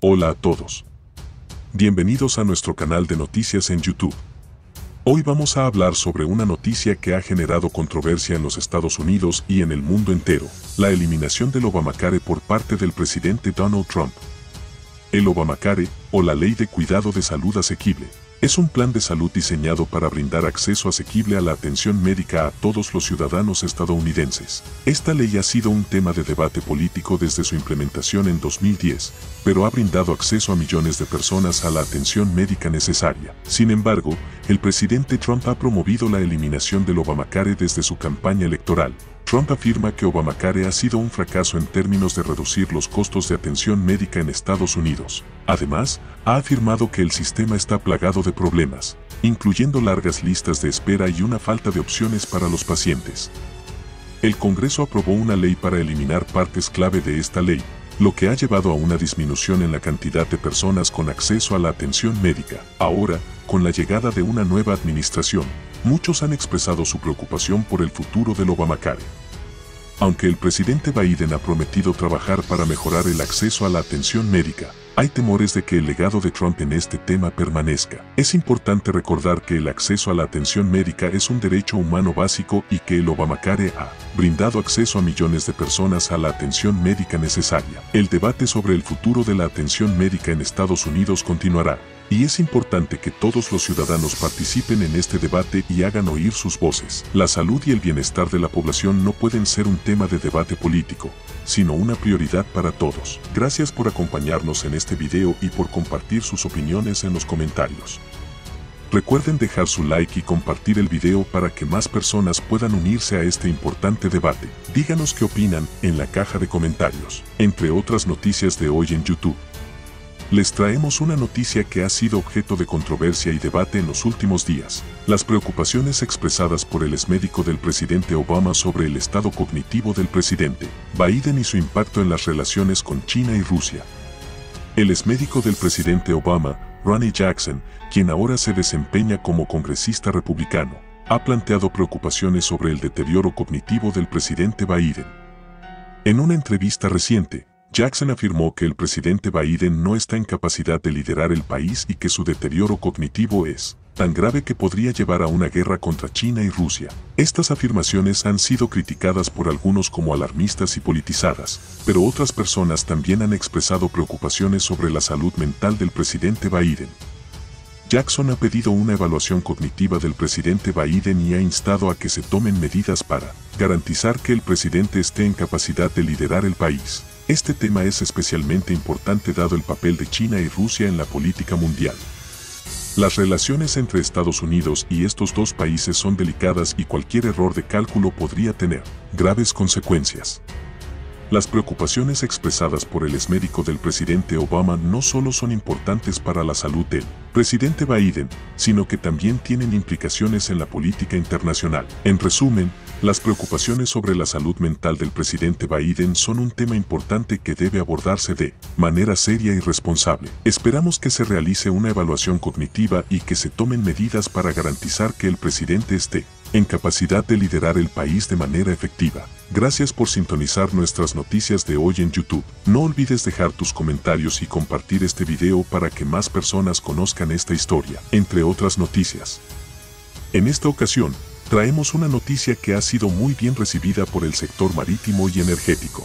Hola a todos. Bienvenidos a nuestro canal de noticias en YouTube. Hoy vamos a hablar sobre una noticia que ha generado controversia en los Estados Unidos y en el mundo entero, la eliminación del Obamacare por parte del presidente Donald Trump. El Obamacare, o la Ley de Cuidado de Salud Asequible, es un plan de salud diseñado para brindar acceso asequible a la atención médica a todos los ciudadanos estadounidenses. Esta ley ha sido un tema de debate político desde su implementación en 2010, pero ha brindado acceso a millones de personas a la atención médica necesaria. Sin embargo, el presidente Trump ha promovido la eliminación del Obamacare desde su campaña electoral. Trump afirma que Obamacare ha sido un fracaso en términos de reducir los costos de atención médica en Estados Unidos. Además, ha afirmado que el sistema está plagado de problemas, incluyendo largas listas de espera y una falta de opciones para los pacientes. El Congreso aprobó una ley para eliminar partes clave de esta ley, lo que ha llevado a una disminución en la cantidad de personas con acceso a la atención médica. Ahora, con la llegada de una nueva administración, muchos han expresado su preocupación por el futuro del Obamacare. Aunque el presidente Biden ha prometido trabajar para mejorar el acceso a la atención médica, hay temores de que el legado de Trump en este tema permanezca. Es importante recordar que el acceso a la atención médica es un derecho humano básico y que el Obamacare ha brindado acceso a millones de personas a la atención médica necesaria. El debate sobre el futuro de la atención médica en Estados Unidos continuará, y es importante que todos los ciudadanos participen en este debate y hagan oír sus voces. La salud y el bienestar de la población no pueden ser un tema de debate político, sino una prioridad para todos. Gracias por acompañarnos en este video y por compartir sus opiniones en los comentarios. Recuerden dejar su like y compartir el video para que más personas puedan unirse a este importante debate. Díganos qué opinan en la caja de comentarios. Entre otras noticias de hoy en YouTube, les traemos una noticia que ha sido objeto de controversia y debate en los últimos días: las preocupaciones expresadas por el exmédico del presidente Obama sobre el estado cognitivo del presidente Biden y su impacto en las relaciones con China y Rusia. El exmédico del presidente Obama, Ronny Jackson, quien ahora se desempeña como congresista republicano, ha planteado preocupaciones sobre el deterioro cognitivo del presidente Biden. En una entrevista reciente, Jackson afirmó que el presidente Biden no está en capacidad de liderar el país y que su deterioro cognitivo es tan grave que podría llevar a una guerra contra China y Rusia. Estas afirmaciones han sido criticadas por algunos como alarmistas y politizadas, pero otras personas también han expresado preocupaciones sobre la salud mental del presidente Biden. Jackson ha pedido una evaluación cognitiva del presidente Biden y ha instado a que se tomen medidas para garantizar que el presidente esté en capacidad de liderar el país. Este tema es especialmente importante dado el papel de China y Rusia en la política mundial. Las relaciones entre Estados Unidos y estos dos países son delicadas y cualquier error de cálculo podría tener graves consecuencias. Las preocupaciones expresadas por el exmédico del presidente Obama no solo son importantes para la salud del presidente Biden, sino que también tienen implicaciones en la política internacional. En resumen, las preocupaciones sobre la salud mental del presidente Biden son un tema importante que debe abordarse de manera seria y responsable. Esperamos que se realice una evaluación cognitiva y que se tomen medidas para garantizar que el presidente esté en capacidad de liderar el país de manera efectiva. Gracias por sintonizar nuestras noticias de hoy en YouTube. No olvides dejar tus comentarios y compartir este video para que más personas conozcan esta historia, entre otras noticias. En esta ocasión, traemos una noticia que ha sido muy bien recibida por el sector marítimo y energético.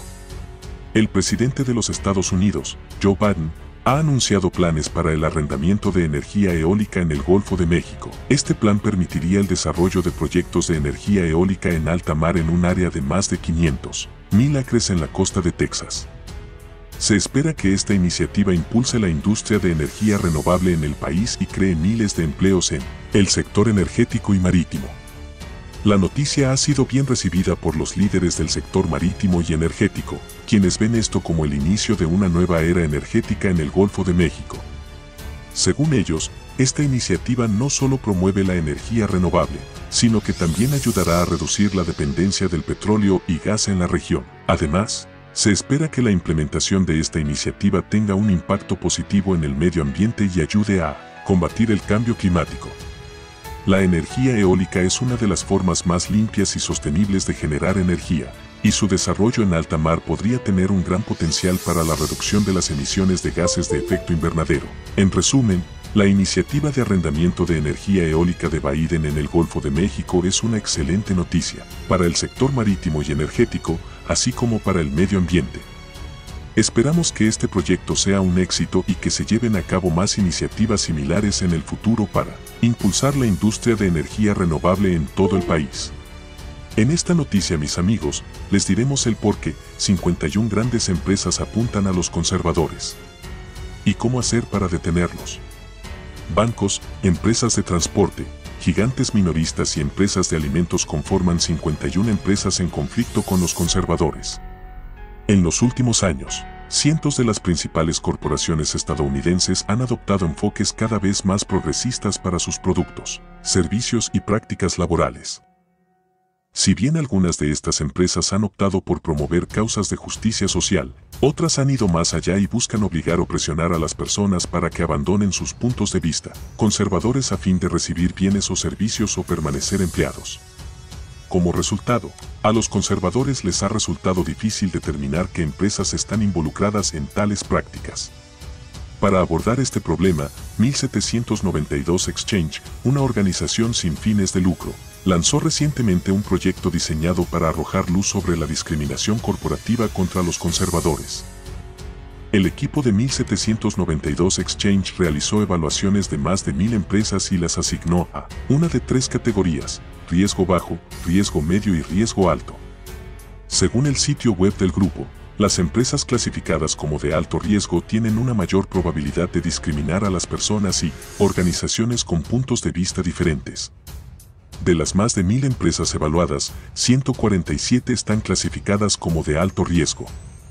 El presidente de los Estados Unidos, Joe Biden, ha anunciado planes para el arrendamiento de energía eólica en el Golfo de México. Este plan permitiría el desarrollo de proyectos de energía eólica en alta mar en un área de más de 500,000 acres en la costa de Texas. Se espera que esta iniciativa impulse la industria de energía renovable en el país y cree miles de empleos en el sector energético y marítimo. La noticia ha sido bien recibida por los líderes del sector marítimo y energético, quienes ven esto como el inicio de una nueva era energética en el Golfo de México. Según ellos, esta iniciativa no solo promueve la energía renovable, sino que también ayudará a reducir la dependencia del petróleo y gas en la región. Además, se espera que la implementación de esta iniciativa tenga un impacto positivo en el medio ambiente y ayude a combatir el cambio climático. La energía eólica es una de las formas más limpias y sostenibles de generar energía, y su desarrollo en alta mar podría tener un gran potencial para la reducción de las emisiones de gases de efecto invernadero. En resumen, la iniciativa de arrendamiento de energía eólica de Biden en el Golfo de México es una excelente noticia para el sector marítimo y energético, así como para el medio ambiente. Esperamos que este proyecto sea un éxito y que se lleven a cabo más iniciativas similares en el futuro para impulsar la industria de energía renovable en todo el país. En esta noticia, mis amigos, les diremos el por qué 51 grandes empresas apuntan a los conservadores y cómo hacer para detenerlos. Bancos, empresas de transporte, gigantes minoristas y empresas de alimentos conforman 51 empresas en conflicto con los conservadores. En los últimos años, cientos de las principales corporaciones estadounidenses han adoptado enfoques cada vez más progresistas para sus productos, servicios y prácticas laborales. Si bien algunas de estas empresas han optado por promover causas de justicia social, otras han ido más allá y buscan obligar o presionar a las personas para que abandonen sus puntos de vista conservadores a fin de recibir bienes o servicios o permanecer empleados. Como resultado, a los conservadores les ha resultado difícil determinar qué empresas están involucradas en tales prácticas. Para abordar este problema, 1792 Exchange, una organización sin fines de lucro, lanzó recientemente un proyecto diseñado para arrojar luz sobre la discriminación corporativa contra los conservadores. El equipo de 1792 Exchange realizó evaluaciones de más de 1000 empresas y las asignó a una de 3 categorías: riesgo bajo, riesgo medio y riesgo alto. Según el sitio web del grupo, las empresas clasificadas como de alto riesgo tienen una mayor probabilidad de discriminar a las personas y organizaciones con puntos de vista diferentes. De las más de 1000 empresas evaluadas, 147 están clasificadas como de alto riesgo.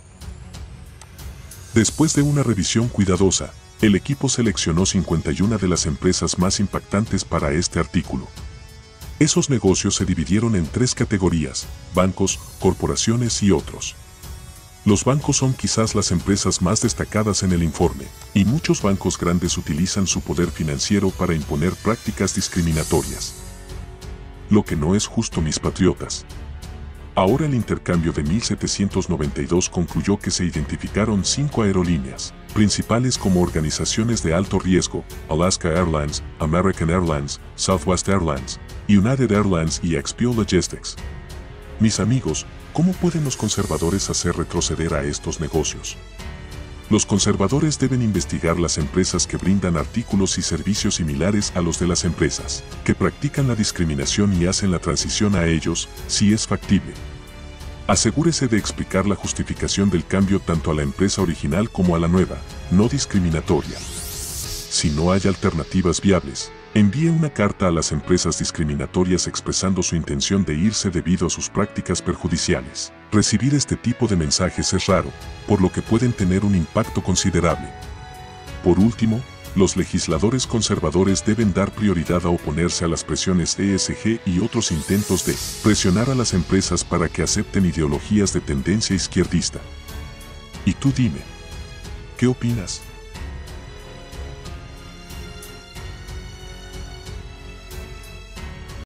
Después de una revisión cuidadosa, el equipo seleccionó 51 de las empresas más impactantes para este artículo. Esos negocios se dividieron en 3 categorías: bancos, corporaciones y otros. Los bancos son quizás las empresas más destacadas en el informe, y muchos bancos grandes utilizan su poder financiero para imponer prácticas discriminatorias. Lo que no es justo, mis patriotas. Ahora el intercambio de 1792 concluyó que se identificaron 5 aerolíneas principales como organizaciones de alto riesgo: Alaska Airlines, American Airlines, Southwest Airlines, United Airlines y XPO Logistics. Mis amigos, ¿cómo pueden los conservadores hacer retroceder a estos negocios? Los conservadores deben investigar las empresas que brindan artículos y servicios similares a los de las empresas que practican la discriminación y hacen la transición a ellos, si es factible. Asegúrese de explicar la justificación del cambio tanto a la empresa original como a la nueva, no discriminatoria. Si no hay alternativas viables, envíe una carta a las empresas discriminatorias expresando su intención de irse debido a sus prácticas perjudiciales. Recibir este tipo de mensajes es raro, por lo que pueden tener un impacto considerable. Por último, los legisladores conservadores deben dar prioridad a oponerse a las presiones ESG y otros intentos de presionar a las empresas para que acepten ideologías de tendencia izquierdista. Y tú dime, ¿qué opinas?